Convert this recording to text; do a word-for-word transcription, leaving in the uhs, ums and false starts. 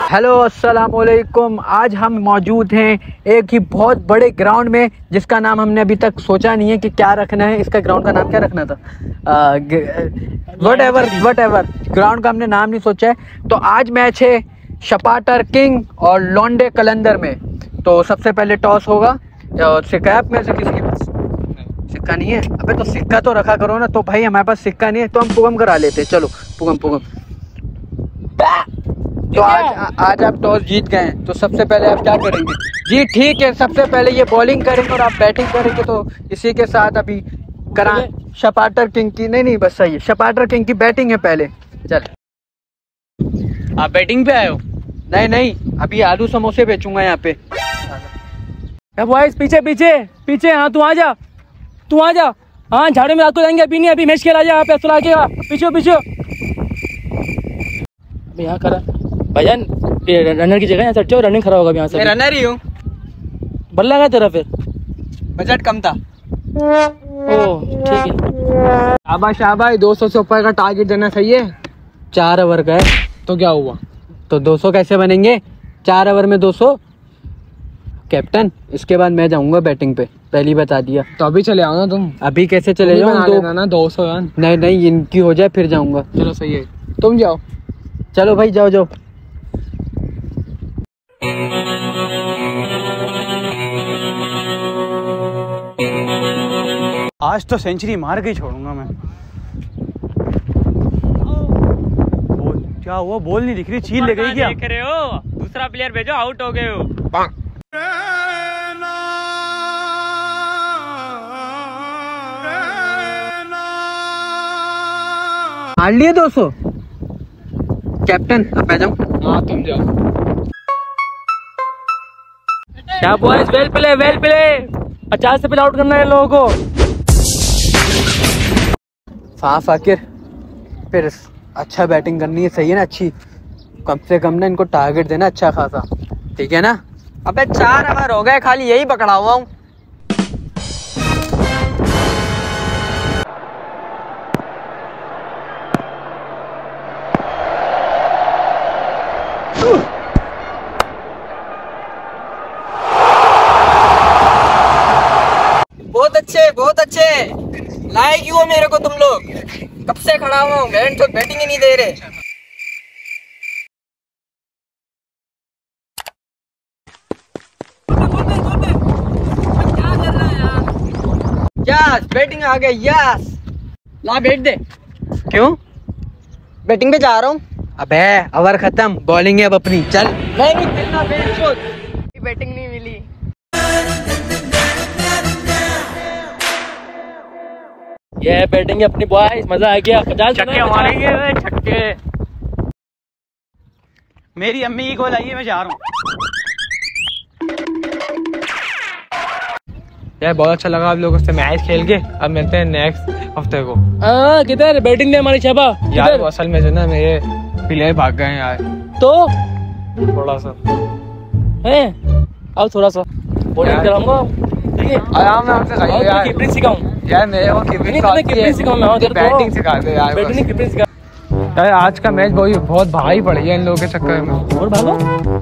Hello अस्सलाम वालेकुम। आज हम मौजूद हैं एक ही बहुत बड़े ग्राउंड में जिसका नाम हमने अभी तक सोचा नहीं है कि क्या रखना है। इसका ग्राउंड का नाम क्या रखना था, whatever whatever ground का हमने नाम नहीं सोचा है। तो आज मैच है शपाटर किंग और लॉन्डे कलंदर में। तो सबसे पहले टॉस होगा। सिक्का आप में से किसी के पास सिक्का नहीं है? अबे तो सिक्का तो रखा करो ना। तो भाई हमारे पास सिक्का नहीं है तो हम पुगम करा लेते हैं। चलो पुगम पुगम। तो आज आज आप टॉस जीत गए हैं तो सबसे पहले आप क्या करेंगे? जी ठीक है, सबसे पहले ये बॉलिंग करेंगे और आप बैटिंग करेंगे। तो इसी के साथ अभी करा शपाटर किंग की नहीं नहीं बस सही है, शपाटर किंग की बैटिंग है पहले। चल आप बैटिंग पे आए हो? नहीं नहीं, अभी आलू समोसे बेचूंगा यहाँ पे। बॉयज पीछे पीछे पीछे। हाँ तू आ जा, तू आ जा। हाँ झाड़ू में रात को जाएंगे, अभी नहीं, अभी मैच खेला जा। पैसा लागेगा, पीछे पीछे। अभी यहाँ करा भाईजान, रनर की जगह यहाँ चढ़ जाओ, रनिंग खराब होगा यहाँ से। मैं रनर ही हूँ। बल्ला का तेरा फिर बजट कम था। ओह ठीक है। शाबाश शाबाश, दो सौ से ऊपर का टारगेट देना सही है। चार ओवर का है तो क्या हुआ? तो दो सौ कैसे बनेंगे? चार ओवर में दो सौ। कैप्टन इसके बाद मैं जाऊंगा बैटिंग पे, पहली बता दिया। तो अभी चले आओ ना तुम। अभी कैसे चले जाओ? दो ना दो सौ यार। नहीं नहीं, इनकी हो जाए फिर जाऊंगा। चलो सही है, तुम जाओ। चलो भाई जाओ जाओ। आज तो सेंचुरी मार के ही छोड़ूंगा मैं। बोल क्या हुआ? बॉल नहीं दिख रही, चील ले गई क्या? देख रहे हो? दूसरा प्लेयर भेजो, आउट हो गए हो। हार लिए दो सौ। कैप्टन अब मैं जाऊं? हाँ तुम जाओ। क्या boys, well play well play. पचास से पहले आउट करना है लोगों को। हाँ फाकिर, फिर अच्छा बैटिंग करनी है, सही है ना? अच्छी कम से कम ना इनको टारगेट देना अच्छा खासा, ठीक है ना? अबे चार ओवर हो गए, खाली यही पकड़ा हुआ हूँ। बहुत अच्छे बहुत अच्छे, लाइक यू हो मेरे को तुम लोग। कब से खड़ा हुआ हूँ, बैट तो बैटिंग ही नहीं दे रहे। यस बैटिंग आ गई, यस ला बैट दे। क्यों? बैटिंग पे जा रहा हूँ। अबे ओवर खत्म, बॉलिंग है अब अपनी। चल मैं नहीं खेलना, बैट शॉट। बैटिंग नहीं मिली। ये बैटिंग है अपनी बॉयज, मजा आ गया। पचास छक्के मारेंगे, छक्के। मेरी अम्मी की कॉल आई है, मैं जा रहा हूँ। यार बहुत अच्छा लगा आप लोगों से मैच खेल के। अब मिलते हैं नेक्स्ट हफ्ते को। हाँ किधर बैटिंग दे हमारी छापा यार वो असल में जो ना मेरे प्लेयर भाग गए हैं यार, तो थोड़ा सा है। अब थोड़ा सा बॉलिंग कराऊंगा, ठीक है? आराम में आपसे खाइए यार। कीपिंग सिखाऊं यार मेरे को कीपिंग सिखाऊं मैं। बैटिंग सिखा दो यार। बैटिंग कीपिंग सिखा। यार आज का मैच बहुत बहुत भारी पड़ी है इन लोगों के चक्कर में। और भागो